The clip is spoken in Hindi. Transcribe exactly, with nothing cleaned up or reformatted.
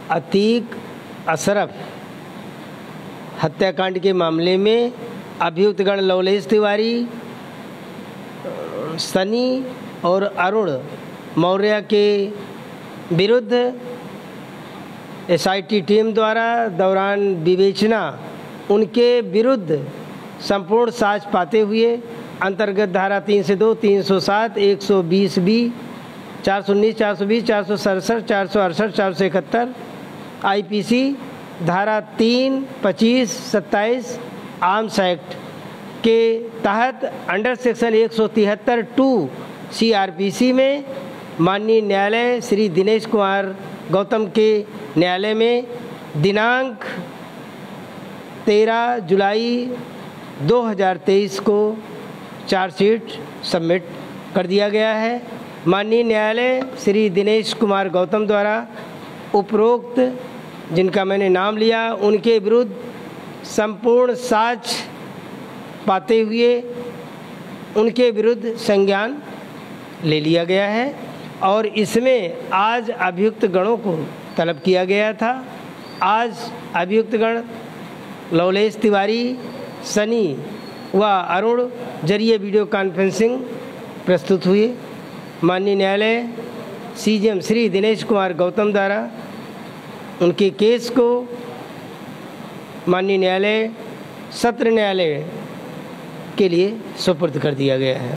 अतीक अशरफ हत्याकांड के मामले में अभियुक्तगण लवलेश तिवारी, सनी और अरुण मौर्य के विरुद्ध एसआईटी टीम द्वारा दौरान विवेचना उनके विरुद्ध संपूर्ण साक्ष्य पाते हुए अंतर्गत धारा तीन से दो, तीन सौ सात, एक सौ बीस बी, चार सौ उन्नीस, चार सौ बीस, चार सौ सड़सठ, चार सौ अड़सठ, चार सौ इकहत्तर आईपीसी धारा तीन, पच्चीस, सत्ताईस आर्म्स एक्ट के तहत अंडर सेक्शन एक सौ तिहत्तर टू सीआरपीसी में माननीय न्यायालय श्री दिनेश कुमार गौतम के न्यायालय में दिनांक तेरह जुलाई दो हज़ार तेईस को चार्जशीट सबमिट कर दिया गया है। माननीय न्यायालय श्री दिनेश कुमार गौतम द्वारा उपरोक्त जिनका मैंने नाम लिया उनके विरुद्ध संपूर्ण साक्ष्य पाते हुए उनके विरुद्ध संज्ञान ले लिया गया है और इसमें आज अभियुक्त गणों को तलब किया गया था। आज अभियुक्त गण लवलेश तिवारी, सनी व अरुण जरिए वीडियो कॉन्फ्रेंसिंग प्रस्तुत हुए। माननीय न्यायालय सीजेएम श्री दिनेश कुमार गौतम द्वारा उनके केस को माननीय न्यायालय सत्र न्यायालय के लिए सुपुर्द कर दिया गया है।